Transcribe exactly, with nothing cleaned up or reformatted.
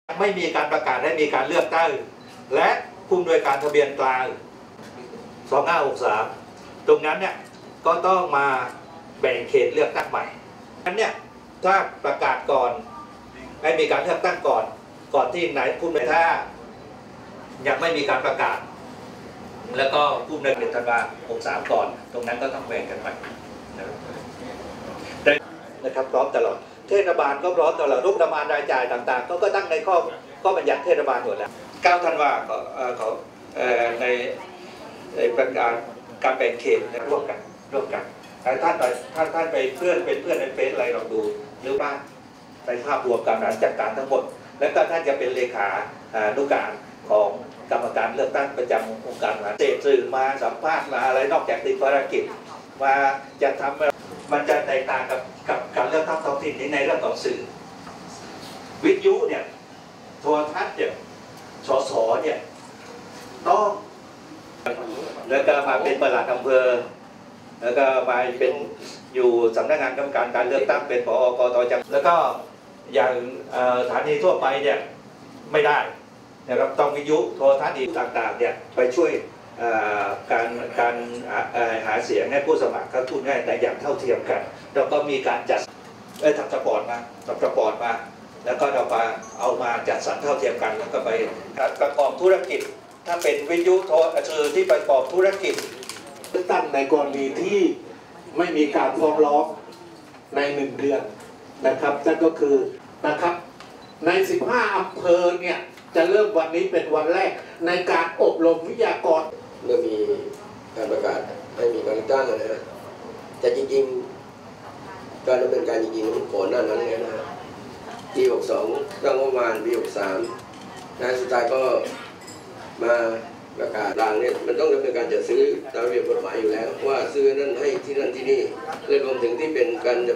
ไม่มีการประกาศให้มีการเลือกตั้งและผู้อำนวยการทะเบียนกลางสองห้าหกสามตรงนั้นเนี่ยก็ต้องมาแบ่งเขตเลือกตั้งใหม่นั้นเนี่ยถ้าประกาศก่อนให้มีการเลือกตั้งก่อนก่อนที่ไหนผู้อำนวยถ้ายังไม่มีการประกาศแล้วก็ผู้อำนวยการธันวาหกสามก่อนตรงนั้นก็ต้องแบ่งกันไปนะครับพร้อมตลอดเทศบาลก็พร้อมตลอดรูปประมาณรายจ่ายต่างๆก็ก็ตั้งในข้อข้อบัญญัติเทศบาลหมดแล้วเก้าธันวาก็เขาในในประกาศการแบ่งเขตร่วมกันร่วมกันท่านไปท่านท่านไปเพื่อนเป็นเพื่อนในเฟซอะไรลองดูหรือว่าในภาพรวมการบริหารจัดการทั้งหมดแล้วก็ท่านจะเป็นเลขานุการของกรรมการเลือกตั้งประจำองค์การบริหารเสพสื่อมาสัมภาษณ์มาอะไรนอกจากติดภารกิจมาจะทำมันจะแตกต่างกับกับการเลือกตั้งท้องถิ่นในเรื่องของสื่อวิทยุเนี่ยโทรทัศน์เนี่ยสสเนี่ยต้องแล้วก็มาเป็นปลัดอำเภอแล้วก็มาเป็นอยู่สำนักงานกรรมการการเลือกตั้งเป็นผอกตจังแล้วก็อย่างสถานีทั่วไปเนี่ยไม่ได้นะครับต้องวิทยุโทรทัศน์ต่างๆเนี่ยไปช่วยการการหาเสียงให้ผู้สมัครเขาพูดง่ายแต่อย่างเท่าเทียมกันแล้วก็มีการจัดเอ้ยทำสปอร์ตมาทำสปอร์ตมาแล้วก็เรามาเอามาจัดสรรเท่าเทียมกันแล้วก็ไปประกอบธุรกิจถ้าเป็นวิทยุโทรสื่อที่ประกอบธุรกิจเลือกตั้งในกรณีที่ไม่มีการฟ้องร้องในหนึ่งเดือนนะครับนั่นก็คือนะครับในสิบห้าอำเภอเนี่ยจะเริ่มวันนี้เป็นวันแรกในการอบรมวิทยากรเมื่อมีการประกาศให้มีการเลือกตั้งนะฮะแต่จริงๆการดำเนินการจริงๆมันก่อนหน้านั้นเลยนะฮะปีหกสองตั้งงบประมาณปีหกสามนะสุดท้ายก็มาประกาศรางเนี่ยมันต้องดำเนินการจัดซื้อตามระเบียบกฎหมายอยู่แล้วว่าซื้อนั่นให้ที่นั่นที่นี่และรวมถึงที่เป็นการ